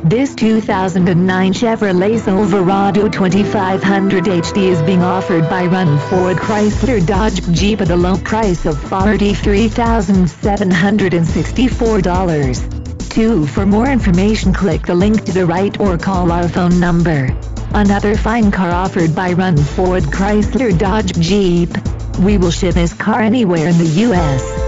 This 2009 Chevrolet Silverado 2500 HD is being offered by Run Ford Chrysler Dodge Jeep at a low price of $43,764. For more information, click the link to the right or call our phone number. Another fine car offered by Run Ford Chrysler Dodge Jeep. We will ship this car anywhere in the U.S.